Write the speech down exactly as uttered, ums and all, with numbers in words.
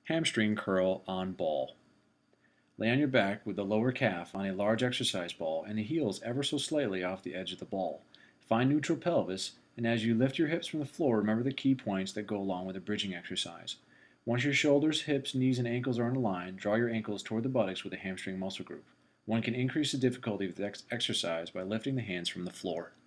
Hamstring curl on ball. Lay on your back with the lower calf on a large exercise ball and the heels ever so slightly off the edge of the ball. Find neutral pelvis, and as you lift your hips from the floor, remember the key points that go along with the bridging exercise. Once your shoulders, hips, knees, and ankles are on a line, draw your ankles toward the buttocks with a hamstring muscle group. One can increase the difficulty of the ex exercise by lifting the hands from the floor.